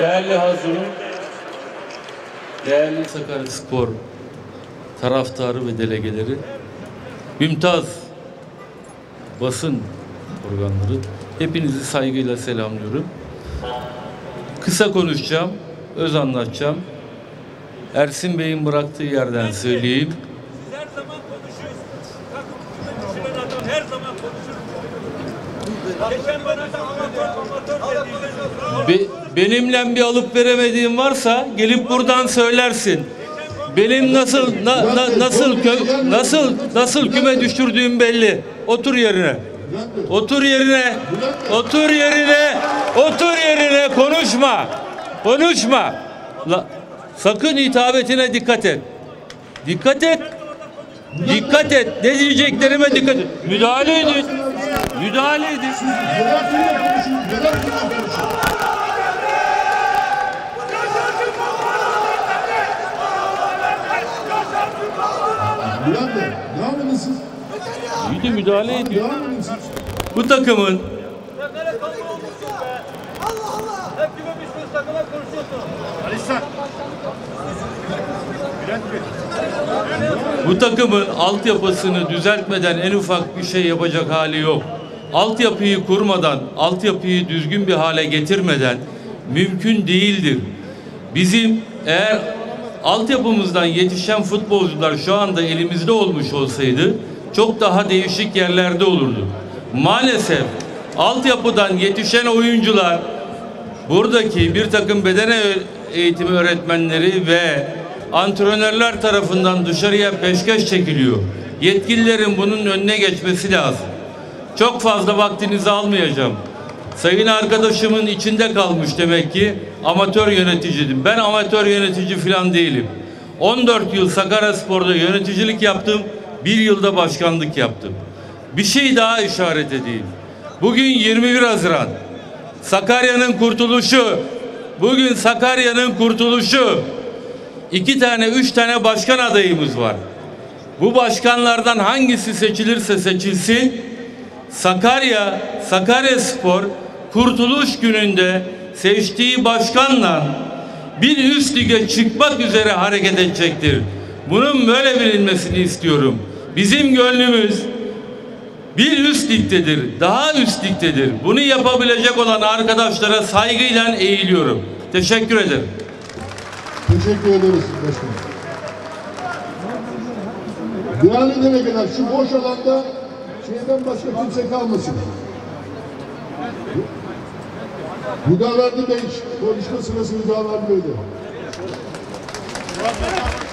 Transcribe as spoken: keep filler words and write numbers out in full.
Değerli hazırım, değerli Sakaryaspor taraftarı ve delegeleri, mümtaz basın organları, hepinizi saygıyla selamlıyorum. Kısa konuşacağım, öz anlatacağım. Ersin Bey'in bıraktığı yerden söyleyeyim. Siz her zaman konuşuyorsunuz. Takım düşünen adam her zaman konuşur. Geçen bana amatör amatör dediğiniz Be, benimle bir alıp veremediğim varsa gelip buradan söylersin. Benim nasıl na, na, nasıl kö, nasıl nasıl küme düşürdüğüm belli. Otur yerine. Otur yerine. Otur yerine. Otur yerine. Konuşma. Konuşma. La, sakın hitabetine dikkat et. Dikkat et. Dikkat et. Ne diyeceklerime dikkat et. Müdahale edin. Müdahale edin. Bülent Bey, devam edin siz. İyi de müdahale ediyor. Devam edin siz. Bu takımın Allah Allah. Hep gibi bir sürü takıma konuşuyorsunuz. Alişan. Bülent Bey. bu takımın altyapısını düzeltmeden en ufak bir şey yapacak hali yok. Altyapıyı kurmadan, altyapıyı düzgün bir hale getirmeden mümkün değildir. Bizim eğer altyapımızdan yetişen futbolcular şu anda elimizde olmuş olsaydı çok daha değişik yerlerde olurdu. Maalesef altyapıdan yetişen oyuncular buradaki bir takım beden eğitimi öğretmenleri ve antrenörler tarafından dışarıya peşkeş çekiliyor. Yetkililerin bunun önüne geçmesi lazım. Çok fazla vaktinizi almayacağım. Sayın arkadaşımın içinde kalmış demek ki amatör yöneticiydim. Ben amatör yönetici falan değilim. on dört yıl Sakaryaspor'da yöneticilik yaptım. Bir yılda başkanlık yaptım. Bir şey daha işaret edeyim. Bugün yirmi bir Haziran. Sakarya'nın kurtuluşu. Bugün Sakarya'nın kurtuluşu. İki tane, üç tane başkan adayımız var. Bu başkanlardan hangisi seçilirse seçilsin, Sakarya, Sakaryaspor kurtuluş gününde seçtiği başkanla bir üst lige çıkmak üzere hareket edecektir. Bunun böyle bilinmesini istiyorum. Bizim gönlümüz bir üst ligdedir, daha üst ligdedir. Bunu yapabilecek olan arkadaşlara saygıyla eğiliyorum. Teşekkür ederim. Teşekkür ederiz başkanım. Değerli delegeler, şu boş alanda şeyden başka kimse kalmasın. Müdaverdi Bey konuşma sırasını Müdaverdi Bey'de.